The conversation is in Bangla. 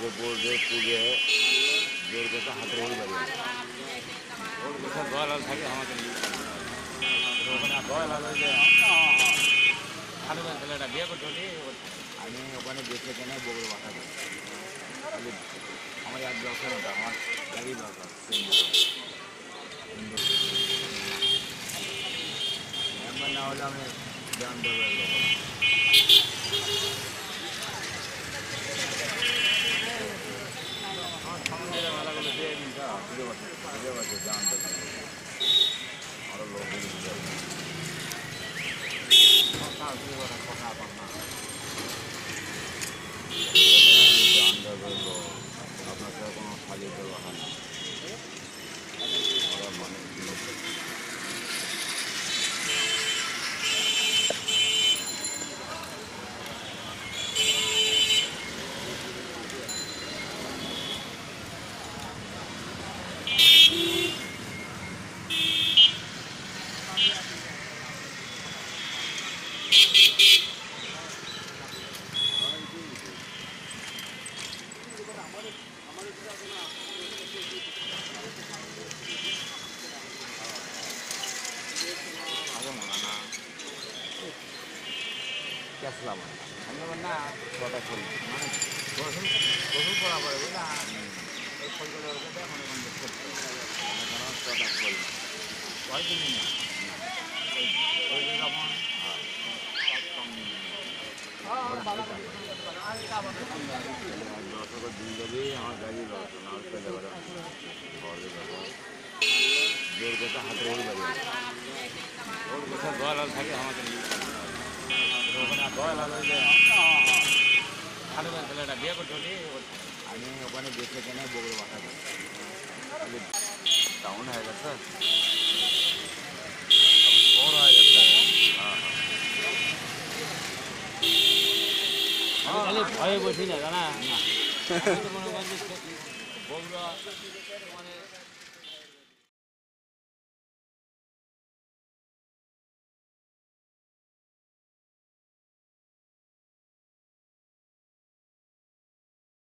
উপর যে পুজো জোর করতে হাতের ওই বাড়ি ওর কোথাও দয়ালাল থাকে আমাদের ওখানে দয়ালাল ওই যে খালুদের ছেলেটা বিয়ে করতে হলে আমি ওখানে দেখে কেনে বগুড়ো বাসা করি আমার এক দরকার ওটা আমার গাড়ি দরকার একবার না হলে আমি জান দেবো আমার সামনে মেলাগুলো দিয়ে নিতে বুঝে পারছি জান দেবো আরও লোক কথা কথা আপনার সাথে কোনো খালি দেওয়া হয় না ওরা মানে আসলাম আমি না ছটা ফুল মানে গোসল করা পড়ে বুঝলা এই ফুলগুলো মনে করেন ছটা ফুল কয়েকদিন না ওই যখন দর্শকের দিন যাবি আমার গাড়ি ব্যবস্থা না পেলে জোর করতে হাতের ওই বাড়ি ওর কোথাও দয়ালাল থাকে আমাদের ওখানে দয়ালাল ওই যে খালুদের ছেলেটা বিয়ে করতে হলে আমি ওখানে দেখে কেনে বগুড়ো বাসা করি টাউন হয়ে গেছে শহর হয়ে গেছে ভয়ে বসি না জানা বগুড়া